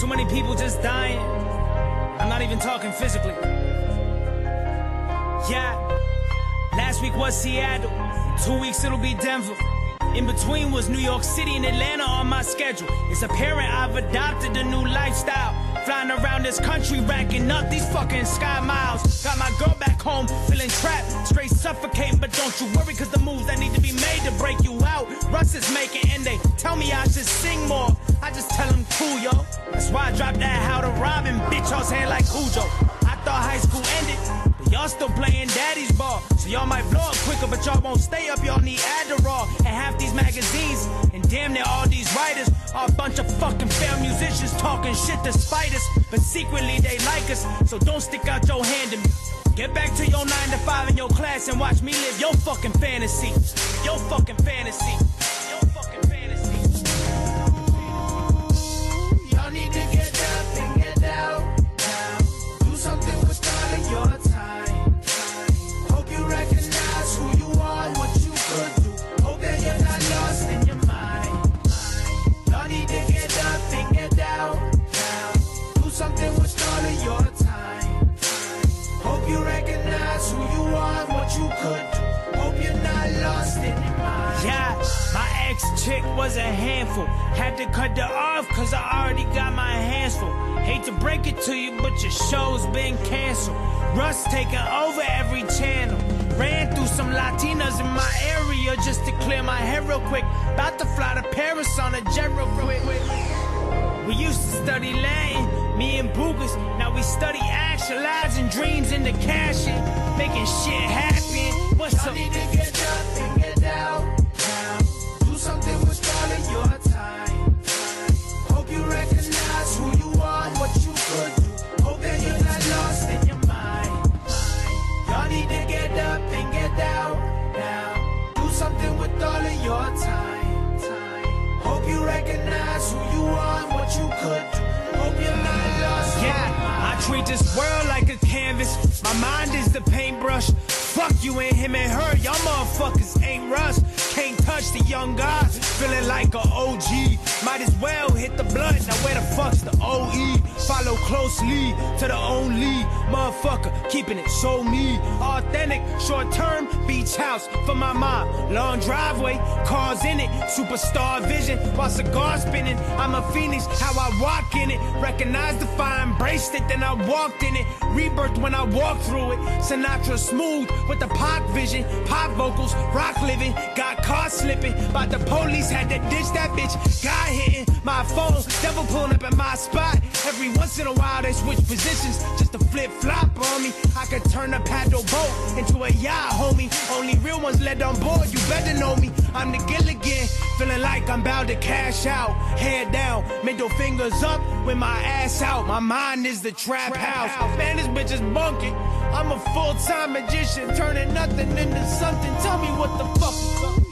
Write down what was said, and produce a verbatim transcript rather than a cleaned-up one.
Too many people just dying. I'm not even talking physically. Yeah. Last week was Seattle. In two weeks it'll be Denver. In between was New York City and Atlanta on my schedule. It's apparent I've adopted a new lifestyle. Flying around this country, racking up these fucking sky miles. Got my girl back home, feeling trapped, straight suffocating. But don't you worry, cause the moves that need to be made to break you out, Russ is making, and they tell me I should sing more. I just tell them cool, yo. That's why I dropped that How to Robin, bitch, y'all's hand like Cujo. I thought high school ended, but y'all still playing daddy's ball. So y'all might blow up quicker, but y'all won't stay up. Y'all need Adderall. And half these magazines, and damn near all these writers, are a bunch of fucking failed musicians talking shit to spite us. But secretly they like us, so don't stick out your hand to me. Get back to your nine to five in your class and watch me live your fucking fantasy. Your fucking fantasy. Your fucking fantasy. Y'all need to get up and get out. Do something with all of your time. Hope you recognize who you are, what you could do. Hope that you're not lost in your mind. Y'all need to get up and get out. Do something with all of your time. Hope you recognize who you are, what you could do. Hope you're not lost in your mind. Yeah, my ex-chick was a handful. Had to cut her off cause I already got my hands full. Hate to break it to you, but your show's been canceled. Russ taking over every channel. Ran through some Latinas in my area just to clear my head real quick. About to fly to Paris on a jet real quick. We used to study Latin, me and Bugas. Now we study actualizing dreams into cash and making shit happen. What's Y'all up? need to get up and get out. Do something with all of your time. Hope you recognize who you are, what you could do. Hope that you're not lost in your mind. Y'all need to get up and get out now. Do something with all of your time. Hope you recognize who you are, what you could do. Hope you're not lost. Yeah, I treat this world like a canvas. My mind is the paintbrush. Fuck you and him and her. Y'all motherfuckers ain't Russ. Can't touch the young guy. Feeling like a O G. Might as well hit the blunt. Now where the fuck's the O E? Follow closely to the only motherfucker. Keeping it so me. Authentic, short term, beach house for my mom. Long driveway, cars in it. Superstar vision while cigar spinning. I'm a phoenix, how I walk in it. Recognize the fire, embraced it, then I walked in it. Rebirth when I walk through it. Sinatra smooth with the pop vision. Pop vocals, rock living. Got caught slipping by the police, had to ditch that bitch. Guy hitting my phone, devil pulling up at my spot. Every once in a while they switch positions just to flip flop on me. I could turn a paddle boat into a yacht, homie. Only real ones let on board, you better know me. I'm the Gilligan, feeling like I'm about to cash out. Head down, middle fingers up with my ass out. My mind is the trap house. Man, this bitch is bunking. I'm a full-time magician, turning nothing into something. Tell me what the fuck is up.